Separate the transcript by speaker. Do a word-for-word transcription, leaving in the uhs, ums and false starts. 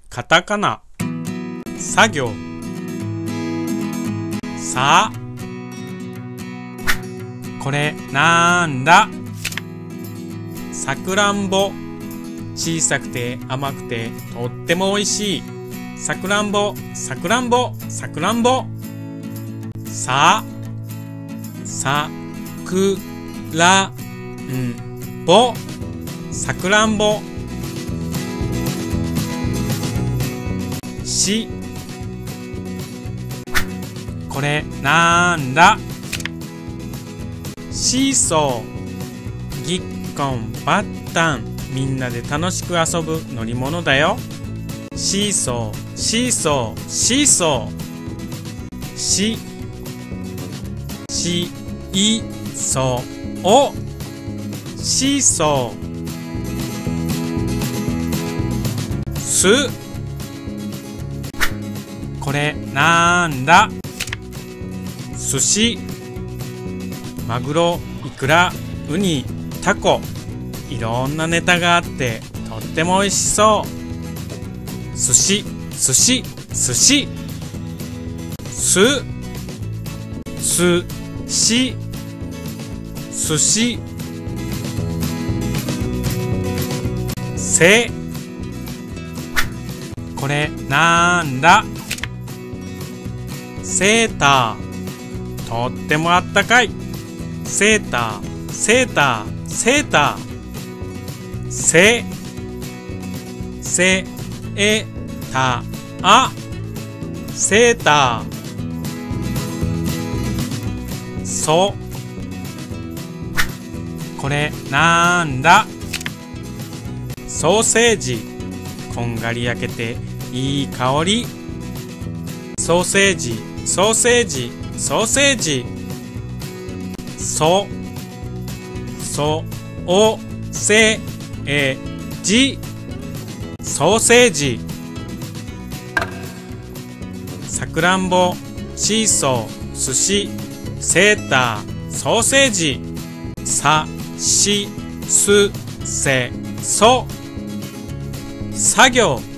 Speaker 1: カタカナ。作業。さあ。これなんだ？さくらんぼ。小さくて甘くてとってもおいしい。さくらんぼ、さくらんぼ、さくらんぼ。さ、さくらんぼ、さくらんぼ。し、これなんだ？シーソー。ぎっこんばったん。みんなで楽しく遊ぶ乗り物だよ。シーソー、シーソー、シーソー。し、し、い、そ、お。シーソー。す、これなんだ？寿司。マグロ、イクラ、ウニ、タコ。いろんなネタがあってとってもおいしそう。寿司、寿司、寿司。す、すし、寿司。せ、これなんだ？セーター。とってもあったかい。セーター、セーター、セーター。せ、せ、え、た、あ。セーター。そ、これなんだ？ソーセージ。こんがり焼けていい香り。ソーセージ、ソーセージ、ソーセージ。そ、そ、お、せ、え、じ。ソーセージ。さくらんぼ、シーソー、寿司、セーター、ソーセージ。さ、し、す、せ、そ。作業。